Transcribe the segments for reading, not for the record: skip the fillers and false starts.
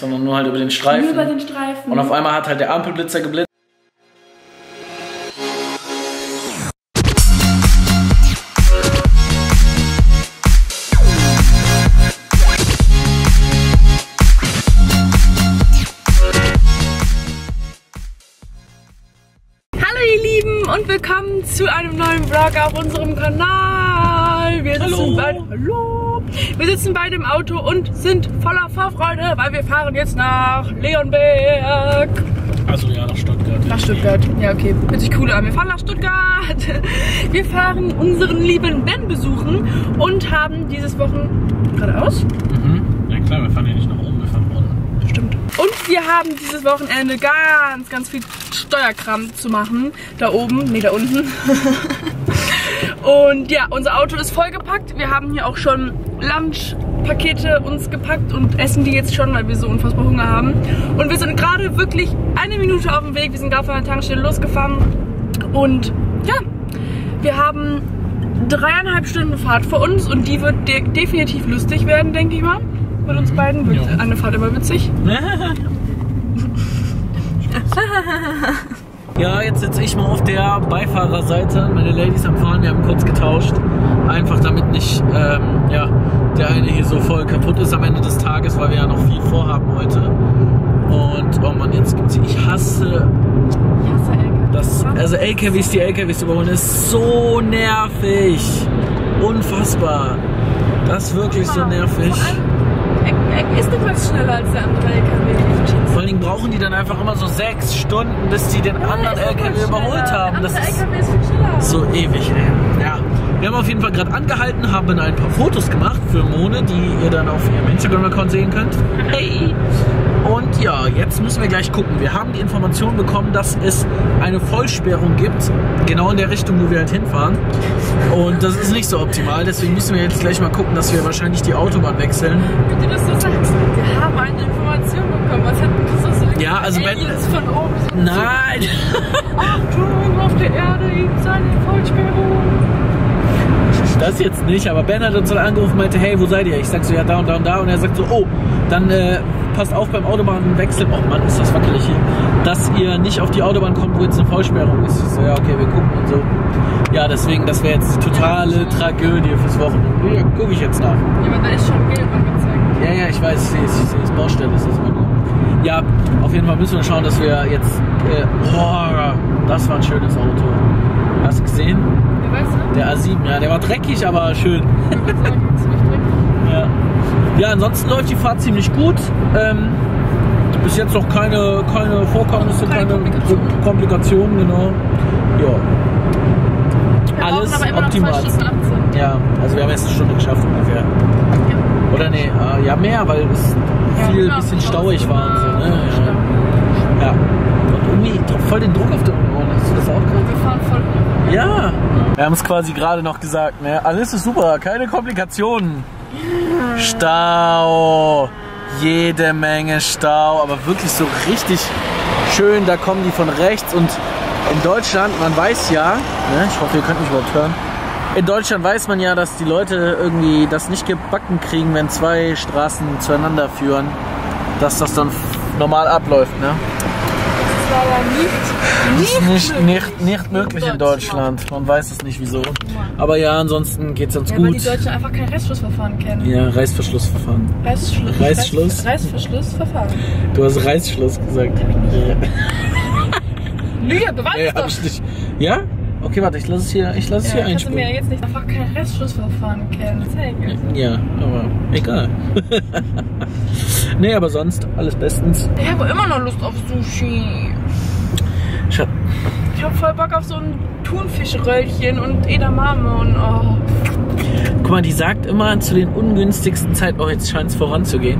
sondern nur halt über den Streifen. Nur über den Streifen. Und auf einmal hat halt der Ampelblitzer geblitzt. Und willkommen zu einem neuen Vlog auf unserem Kanal. Wir sitzen beide im Auto und sind voller Vorfreude, weil wir fahren jetzt nach Leonberg. Also ja, nach Stuttgart. Nach Stuttgart, ja okay, hört sich cool an. Wir fahren nach Stuttgart. Wir fahren unseren lieben Ben besuchen und haben dieses Wochenende geradeaus. Ja klar, wir fahren ja nicht nach oben, wir fahren nach unten. Stimmt. Und wir haben dieses Wochenende ganz viel Steuerkram zu machen. Da oben, nee, da unten. Und ja, unser Auto ist vollgepackt. Wir haben hier auch schon Lunchpakete uns gepackt und essen die jetzt schon, weil wir so unfassbar Hunger haben. Und wir sind gerade wirklich eine Minute auf dem Weg. Wir sind gerade von der Tankstelle losgefahren. Und ja, wir haben 3,5 Stunden Fahrt vor uns und die wird definitiv lustig werden, denke ich mal. Mit uns beiden wird eine Fahrt immer witzig. Ja, jetzt sitze ich mal auf der Beifahrerseite. Meine Ladies am Fahren, wir haben kurz getauscht. Einfach damit nicht ja, der eine hier so voll kaputt ist am Ende des Tages, weil wir ja noch viel vorhaben heute. Und oh Mann, jetzt gibt's hier. Ich hasse das. Also LKWs, die LKWs überholen, ist so nervig. Unfassbar. Das ist wirklich so nervig. Ist nicht was schneller als der andere LKW. Vor allen Dingen brauchen die dann einfach immer so 6 Stunden, bis die den anderen LKW überholt haben. Das ist so ewig, ey. Ja. Wir haben auf jeden Fall gerade angehalten, haben ein paar Fotos gemacht für Mone, die ihr dann auf ihrem Instagram-Account sehen könnt. Hey! Und ja, jetzt müssen wir gleich gucken. Wir haben die Information bekommen, dass es eine Vollsperrung gibt, genau in der Richtung, wo wir halt hinfahren. Und das ist nicht so optimal, deswegen müssen wir jetzt gleich mal gucken, dass wir wahrscheinlich die Autobahn wechseln. Wie du das so sagst, wir haben eine Information bekommen. Was hätten wir so ja, also Aliens von oben? Nein! Achtung, auf der Erde gibt es eine Vollsperrung. Das jetzt nicht, aber Ben hat uns dann angerufen und meinte, hey, wo seid ihr? Ich sag so, ja, da und da und da. Und er sagt so, oh, dann passt auf beim Autobahnwechsel. Oh Mann, ist das wackelig hier. Dass ihr nicht auf die Autobahn kommt, wo jetzt eine Vollsperrung ist. Ich so, ja, okay, wir gucken und so. Ja, deswegen, das wäre jetzt die totale Tragödie fürs Wochenende. Ja, gucke ich jetzt nach. Ja, aber da ist schon gelb angezeigt. Ja, ich weiß, ich sehe es. Baustelle ist das immer nur. Ja, auf jeden Fall müssen wir schauen, dass wir jetzt... das war ein schönes Auto. Hast du gesehen? Der A7, ja, der war dreckig, aber schön. Ja. Ja, ansonsten läuft die Fahrt ziemlich gut. Bis jetzt noch keine Vorkommnisse, keine Komplikationen, genau. Ja. Alles optimal. Ja, also wir haben jetzt eine Stunde geschafft ungefähr. Ja. Oder nee, ja mehr, weil es viel bisschen stauig war und so, ne? Ja. Und irgendwie voll den Druck auf den Ohren. Hast du das auch gerade? Wir fahren voll. Ja. Wir haben es quasi gerade noch gesagt, ne? Alles ist super, keine Komplikationen. Stau. Jede Menge Stau, aber wirklich so richtig schön, da kommen die von rechts und in Deutschland, man weiß ja, ne? Ich hoffe, ihr könnt mich überhaupt hören, in Deutschland weiß man ja, dass die Leute irgendwie das nicht gebacken kriegen, wenn 2 Straßen zueinander führen, dass das dann normal abläuft, ne? Das ist nicht möglich in Deutschland. Man weiß es nicht wieso. Aber ja, ansonsten geht es uns gut. Weil die Deutschen einfach kein Reißverschlussverfahren kennen. Ja, Reißverschlussverfahren. Reißverschlussverfahren. Du hast Reißschluss gesagt. Lüge, beweis es doch. Ich nicht. Ja? Okay, warte, ich lasse es hier einspulen. Kannst du mir jetzt nicht einfach kein Reißverschlussverfahren kennen. Ja, aber egal. Nee, aber sonst alles bestens. Ich habe immer noch Lust auf Sushi. Ich hab voll Bock auf so ein Thunfischröllchen und Edamame und oh. Guck mal, die sagt immer zu den ungünstigsten Zeiten, oh, jetzt scheint es voranzugehen.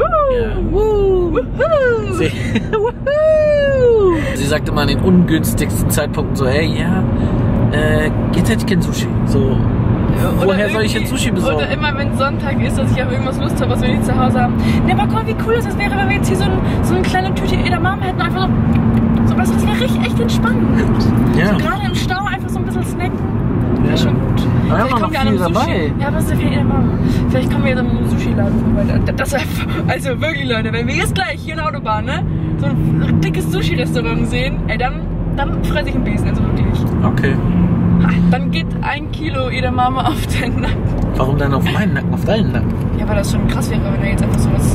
Sie sagt immer an den ungünstigsten Zeitpunkten so, hey, ja, geht halt kein Sushi. So, woher soll ich jetzt Sushi besorgen? Oder immer, wenn Sonntag ist, dass ich auf irgendwas Lust habe, was wir nicht zu Hause haben. Ne, aber guck mal, wie cool das wäre, wenn wir jetzt hier so eine kleine Tüte Edamame hätten, einfach so, das wäre echt entspannend. Ja. So gerade im Stau einfach so ein bisschen snacken. wäre schon gut. Wir haben noch viel dabei. Ja, aber es ist ja viel Edamame. Vielleicht kommen wir jetzt an einem Sushi-Laden vorbei. Das wäre, also wirklich, Leute, wenn wir jetzt gleich hier in der Autobahn, ne, so ein dickes Sushi-Restaurant sehen, ey, dann fresse ich einen Besen, also wirklich. Okay. Dann geht 1 Kilo Edamame auf deinen Nacken. Warum dann auf meinen Nacken, auf deinen Nacken? Ja, weil das schon krass wäre, wenn er jetzt einfach sowas...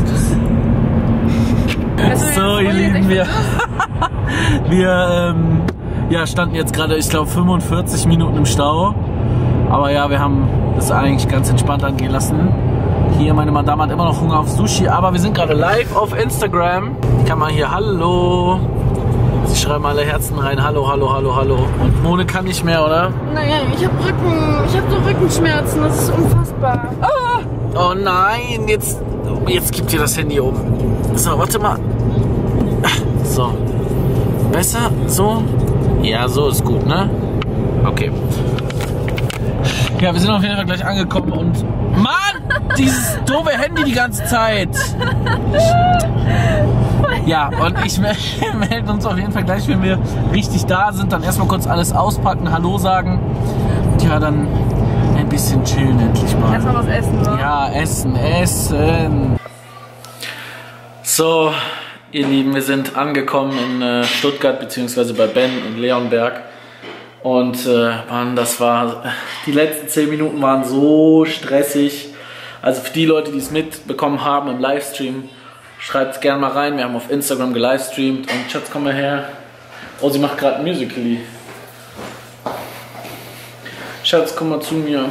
So, ihr Lieben, wir standen jetzt gerade, ich glaube, 45 Minuten im Stau. Aber ja, wir haben das eigentlich ganz entspannt angehen lassen. Hier, meine Madame hat immer noch Hunger auf Sushi, aber wir sind gerade live auf Instagram. Ich kann mal hier Hallo. Sie schreiben alle Herzen rein. Hallo, hallo, hallo, hallo. Und Mone kann nicht mehr, oder? Naja, ich habe so Rückenschmerzen, das ist unfassbar. Oh nein, jetzt gibt ihr das Handy um. So, warte mal. So. Besser? So? Ja, so ist gut, ne? Okay. Ja, wir sind auf jeden Fall gleich angekommen und... Mann! Dieses doofe Handy die ganze Zeit! Ja, und ich melde uns auf jeden Fall gleich, wenn wir richtig da sind. Dann erstmal kurz alles auspacken, Hallo sagen. Und ja, dann ein bisschen chillen endlich mal. Erstmal was essen, oder? Ja, essen. So, ihr Lieben, wir sind angekommen in Stuttgart, beziehungsweise bei Ben in Leonberg. Und Mann, die letzten 10 Minuten waren so stressig. Also für die Leute, die es mitbekommen haben im Livestream, schreibt es gerne mal rein. Wir haben auf Instagram gelivestreamt. Und Schatz, komm mal her. Oh, sie macht gerade ein Musical.ly. Schatz, komm mal zu mir.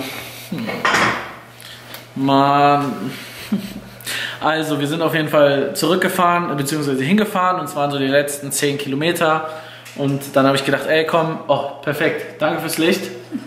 Mann. Also, wir sind auf jeden Fall zurückgefahren, beziehungsweise hingefahren. Und es waren so die letzten 10 Kilometer. Und dann habe ich gedacht, ey komm, oh perfekt, danke fürs Licht.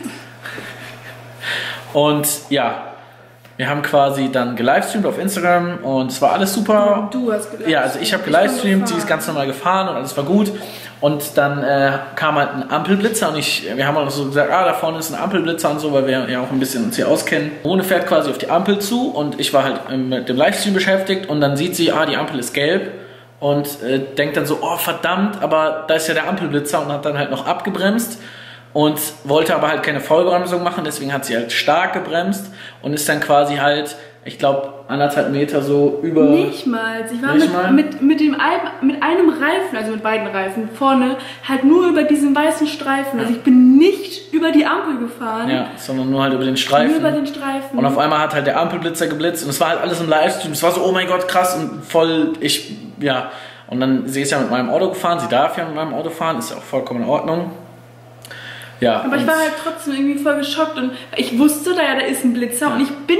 Und ja, wir haben quasi dann gelivestreamt auf Instagram und es war alles super. Du hast gelivestreamt. Ja, also ich habe gelivestreamt, sie ist ganz normal gefahren und alles war gut. Und dann kam halt ein Ampelblitzer und wir haben auch so gesagt, da vorne ist ein Ampelblitzer und so, weil wir ja auch ein bisschen uns hier auskennen. Mone fährt quasi auf die Ampel zu und ich war halt mit dem Livestream beschäftigt und dann sieht sie, die Ampel ist gelb. Und denkt dann so, oh verdammt, aber da ist ja der Ampelblitzer und hat dann halt noch abgebremst und wollte aber halt keine Vollbremsung machen, deswegen hat sie halt stark gebremst und ist dann quasi halt, ich glaube, 1,5 Meter so über... Nicht mal. Ich war mit einem Reifen, also mit beiden Reifen vorne, halt nur über diesen weißen Streifen. Also ich bin nicht über die Ampel gefahren. Ja, sondern nur halt über den Streifen. Nur über den Streifen. Und auf einmal hat halt der Ampelblitzer geblitzt und es war halt alles im Livestream. Es war so, oh mein Gott, krass und voll, ja. Und dann, sie ist ja mit meinem Auto gefahren, sie darf ja mit meinem Auto fahren, ist ja auch vollkommen in Ordnung. Ja, aber ich war halt trotzdem irgendwie voll geschockt und ich wusste da ist ein Blitzer und ich bin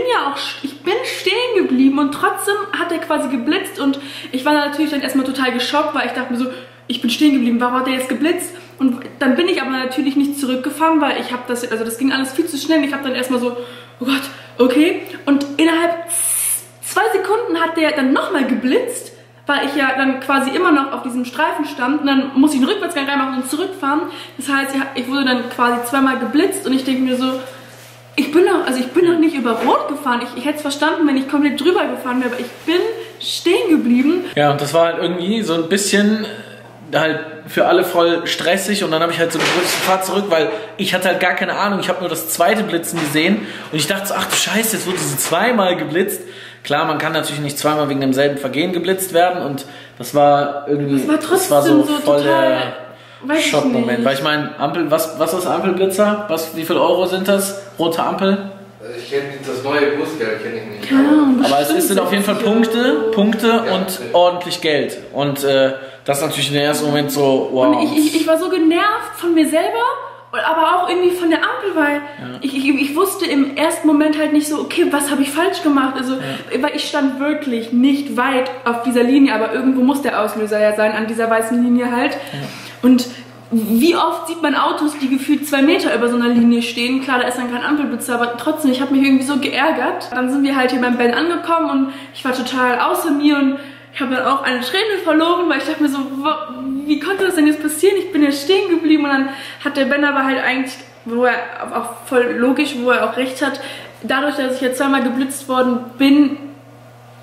stehen geblieben und trotzdem hat er quasi geblitzt und ich war natürlich dann erstmal total geschockt, weil ich dachte mir so, ich bin stehen geblieben, warum hat er jetzt geblitzt? Und dann bin ich aber natürlich nicht zurückgefahren, weil ich habe das ging alles viel zu schnell. Ich habe dann erstmal so, oh Gott, okay. Und innerhalb 2 Sekunden hat der dann nochmal geblitzt, weil ich ja dann quasi immer noch auf diesem Streifen stand und dann musste ich einen Rückwärtsgang reinmachen und zurückfahren. Das heißt, ich wurde dann quasi 2-mal geblitzt und ich denke mir so, ich bin noch nicht über Rot gefahren. Ich hätte es verstanden, wenn ich komplett drüber gefahren wäre, aber ich bin stehen geblieben. Ja, und das war halt irgendwie so ein bisschen halt für alle voll stressig und dann habe ich halt so gedrückt, fahr zurück, weil ich hatte halt gar keine Ahnung. Ich habe nur das zweite Blitzen gesehen und ich dachte so, ach du Scheiße, jetzt wurde sie 2-mal geblitzt. Klar, man kann natürlich nicht 2-mal wegen demselben Vergehen geblitzt werden und das war irgendwie, das war so voll der Schockmoment. Weil ich meine, Ampel, was ist Ampelblitzer? Wie viel Euro sind das? Rote Ampel? Ich kenne das neue Bußgeld, kenne ich nicht. Ja, aber es sind auf jeden Fall Punkte ja, und ordentlich Geld. Und das ist natürlich im ersten Moment so, wow. Und ich war so genervt von mir selber, aber auch irgendwie von der Ampel, weil ich wusste im ersten Moment halt nicht so, okay, was habe ich falsch gemacht? Also, weil ich stand wirklich nicht weit auf dieser Linie, aber irgendwo muss der Auslöser ja sein, an dieser weißen Linie halt. Ja. Und wie oft sieht man Autos, die gefühlt 2 Meter über so einer Linie stehen? Klar, da ist dann kein Ampelblitzer, aber trotzdem, ich habe mich irgendwie so geärgert. Dann sind wir halt hier beim Ben angekommen und ich war total außer mir und ich habe dann auch eine Träne verloren, weil ich dachte mir so, wie konnte das denn jetzt passieren? Ich bin ja stehen geblieben und dann hat der Ben aber halt eigentlich, wo er auch voll logisch, wo er auch recht hat, dadurch, dass ich ja 2-mal geblitzt worden bin,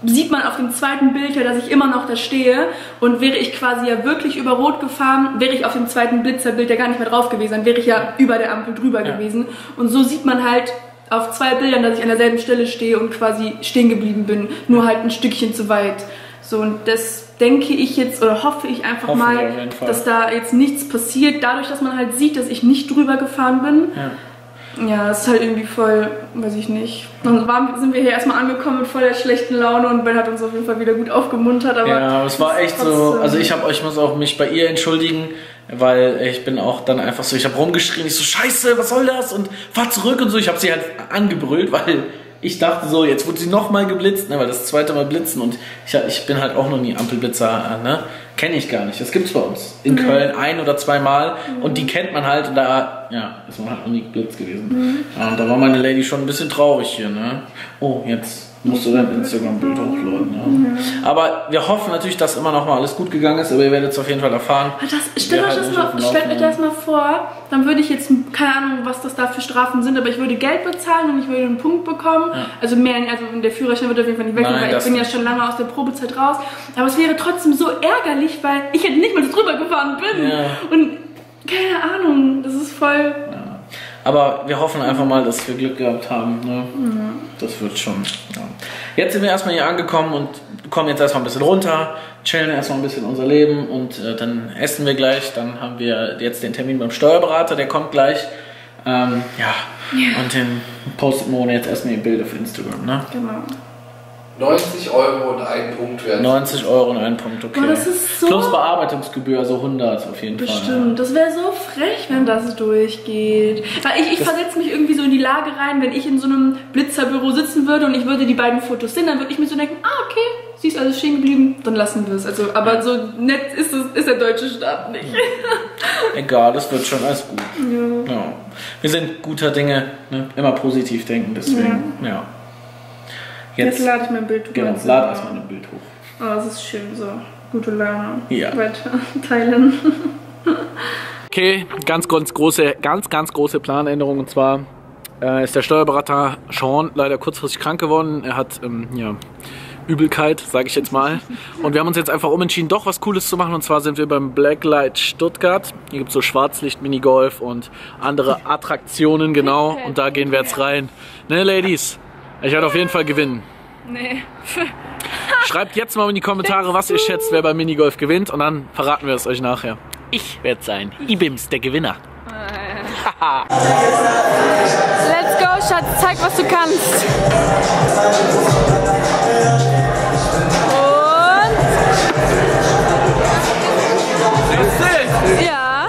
sieht man auf dem zweiten Bild ja, dass ich immer noch da stehe. Und wäre ich quasi ja wirklich über Rot gefahren, wäre ich auf dem zweiten Blitzerbild ja gar nicht mehr drauf gewesen. Dann wäre ich ja über der Ampel drüber gewesen. Und so sieht man halt auf 2 Bildern, dass ich an derselben Stelle stehe und quasi stehen geblieben bin. Nur halt ein Stückchen zu weit. So, und das denke ich jetzt, oder hoffe ich einfach mal, dass da jetzt nichts passiert. Dadurch, dass man halt sieht, dass ich nicht drüber gefahren bin. Ja, das ist halt irgendwie voll, weiß ich nicht. Dann sind wir hier erstmal angekommen mit voll der schlechten Laune und Ben hat uns auf jeden Fall wieder gut aufgemuntert. Aber ja, es war echt so, also ich muss auch mich bei ihr entschuldigen, weil ich bin auch dann einfach so, ich habe rumgeschrien, ich so, scheiße, was soll das? Und fahr zurück und so. Ich habe sie halt angebrüllt, weil ich dachte so, jetzt wurde sie nochmal geblitzt, ne, weil das 2. Mal blitzen und ich bin halt auch noch nie Ampelblitzer, ne? Kenne ich gar nicht. Das gibt's bei uns. In Köln 1 oder 2 Mal und die kennt man halt und da, ja, ist man halt noch nie geblitzt gewesen. Ja, und da war meine Lady schon ein bisschen traurig hier, ne? Oh, jetzt musst du dein Instagram-Bild hochladen, ja. Aber wir hoffen natürlich, dass immer noch mal alles gut gegangen ist, aber ihr werdet es auf jeden Fall erfahren. Stellt euch das mal vor, dann würde ich jetzt, keine Ahnung, was das da für Strafen sind, aber ich würde Geld bezahlen und ich würde einen Punkt bekommen. Ja. Also mehr, also der Führerschein wird auf jeden Fall nicht weg, weil ich bin ja schon lange aus der Probezeit raus. Aber es wäre trotzdem so ärgerlich, weil ich halt nicht mal so drüber gefahren bin. Ja. Und keine Ahnung, das ist voll... Ja. Aber wir hoffen einfach mal, dass wir Glück gehabt haben. Ne? Das wird schon. Ja. Jetzt sind wir erstmal hier angekommen und kommen jetzt erstmal ein bisschen runter, chillen erstmal ein bisschen unser Leben und dann essen wir gleich. Dann haben wir jetzt den Termin beim Steuerberater, der kommt gleich. Und den postet Mona jetzt erstmal ihr Bild auf Instagram. Ne? Genau. 90 Euro und 1 Punkt wert. 90 Euro und 1 Punkt, okay. Oh, das ist so plus Bearbeitungsgebühr, also 100 auf jeden Fall. Bestimmt, das wäre so frech, wenn das durchgeht. Weil ich versetze mich irgendwie so in die Lage rein, wenn ich in so einem Blitzerbüro sitzen würde und ich würde die beiden Fotos sehen, dann würde ich mir so denken, okay, sie ist also stehen geblieben, dann lassen wir es. Also, aber so nett ist der deutsche Staat nicht. Egal, das wird schon alles gut. Ja. Wir sind guter Dinge, ne? Immer positiv denken, deswegen, ja. Jetzt lade ich mein Bild hoch. Genau, lade erstmal ein Bild hoch. Oh, das ist schön, so. Gute Laune. Ja. Weiter teilen. Okay, ganz große Planänderung. Und zwar ist der Steuerberater Sean leider kurzfristig krank geworden. Er hat, Übelkeit, sage ich jetzt mal. Und wir haben uns jetzt einfach umentschieden, doch was Cooles zu machen. Und zwar sind wir beim Blacklight Stuttgart. Hier gibt es so Schwarzlicht, Minigolf und andere Attraktionen, genau. Und da gehen wir jetzt rein. Ne, Ladies? Ich werde auf jeden Fall gewinnen. Nee. Schreibt jetzt mal in die Kommentare, was ihr schätzt, wer beim Minigolf gewinnt. Und dann verraten wir es euch nachher. Ich werde sein. Ibims, der Gewinner. Let's go, Schatz. Zeig, was du kannst. Und... Ja.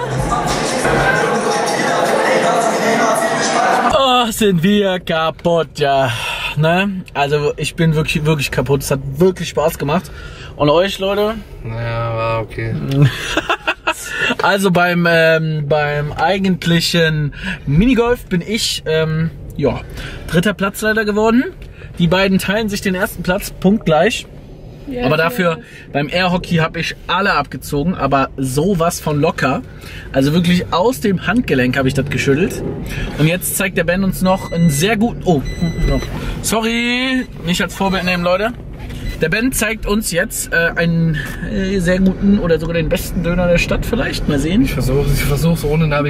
Oh, sind wir kaputt, ja. Ne? Also ich bin wirklich kaputt. Es hat wirklich Spaß gemacht. Und euch, Leute? Naja, war okay. Also beim eigentlichen Minigolf bin ich 3. Platz leider geworden. Die beiden teilen sich den 1. Platz, punktgleich. Ja, aber dafür beim Airhockey habe ich alle abgezogen, aber sowas von locker. Also wirklich aus dem Handgelenk habe ich das geschüttelt. Und jetzt zeigt der Ben uns noch einen sehr guten... Oh, sorry, nicht als Vorbild nehmen, Leute. Der Ben zeigt uns jetzt einen sehr guten oder sogar den besten Döner der Stadt vielleicht. Mal sehen. Ich versuch's ohne Navi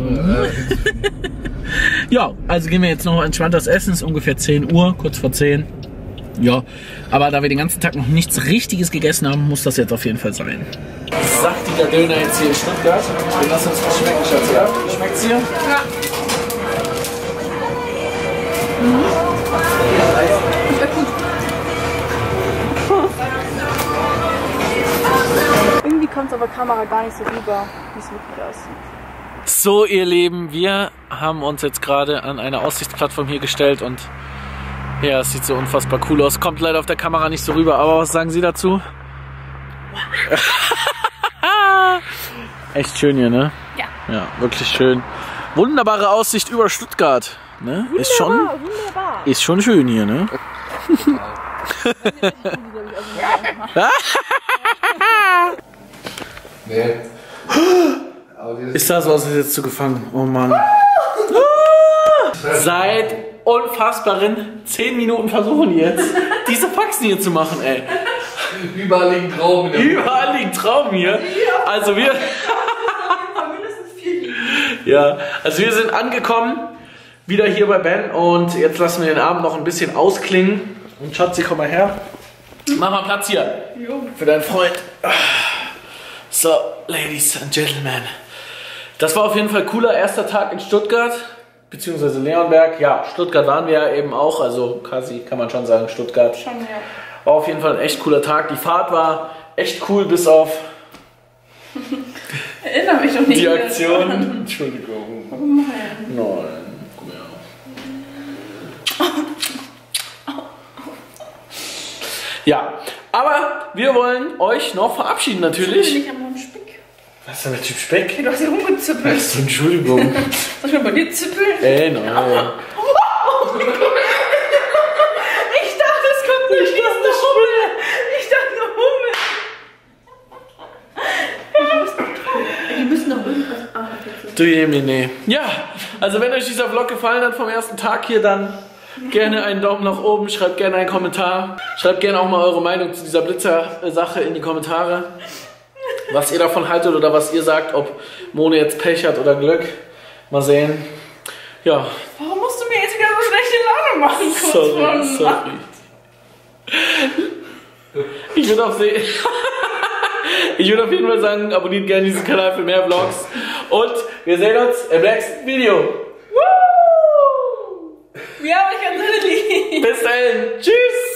Ja, also gehen wir jetzt noch entspannt das Essen. Es ist ungefähr 10 Uhr, kurz vor 10. Ja, aber da wir den ganzen Tag noch nichts Richtiges gegessen haben, muss das jetzt auf jeden Fall sein. Saftiger Döner jetzt hier in Stuttgart. Den lass uns mal schmecken, Schatz, ja? Schmeckt's hier? Ja. Schmeckt gut. Irgendwie kommt es aber Kamera gar nicht so rüber, wie es wirklich aussieht. So, ihr Lieben, wir haben uns jetzt gerade an eine Aussichtsplattform hier gestellt und ja, es sieht so unfassbar cool aus. Kommt leider auf der Kamera nicht so rüber, aber was sagen Sie dazu? Echt schön hier, ne? Ja. Ja, wirklich schön. Wunderbare Aussicht über Stuttgart. Ne? Wunderbar. Ist schon schön hier, ne? Nee. Ist das was jetzt zu gefangen? Oh Mann. Seit unfassbaren 10 Minuten versuchen jetzt, diese Faxen hier zu machen, ey. Überall liegen Trauben. Überall liegen Trauben hier. Also wir... Ja, also wir sind angekommen, wieder hier bei Ben und jetzt lassen wir den Abend noch ein bisschen ausklingen. Und Schatzi, komm mal her. Mach mal Platz hier für deinen Freund. So, Ladies and Gentlemen. Das war auf jeden Fall ein cooler erster Tag in Stuttgart, beziehungsweise Leonberg. Ja, Stuttgart waren wir ja eben auch, also quasi kann man schon sagen Stuttgart. Schon, ja. War auf jeden Fall ein echt cooler Tag. Die Fahrt war echt cool, bis auf... Erinnere mich doch nicht. Die Aktion. Entschuldigung. Nein. Komm her. Ja, aber wir wollen euch noch verabschieden natürlich. Ich an meinem Speck. Was ist denn der Typ Speck? Du hast hier rumgezüppelt. Was? Entschuldigung. Soll ich mal bei dir züppeln? Nein. Ich dachte, es kommt nicht eine Hummel. Ich dachte eine Hummel. Die müssen doch irgendwas. Du nee. Ja, also wenn euch dieser Vlog gefallen hat vom ersten Tag hier, dann gerne einen Daumen nach oben, schreibt gerne einen Kommentar. Schreibt gerne auch mal eure Meinung zu dieser Blitzer-Sache in die Kommentare. Was ihr davon haltet oder was ihr sagt, ob Mone jetzt Pech hat oder Glück. Mal sehen. Ja. Warum musst du mir jetzt wieder so schlechte Laune machen? Sorry. Ich würde auf jeden Fall sagen, abonniert gerne diesen Kanal für mehr Vlogs. Und wir sehen uns im nächsten Video. Woo! Wir haben euch ganz lieb. Bis dahin. Tschüss.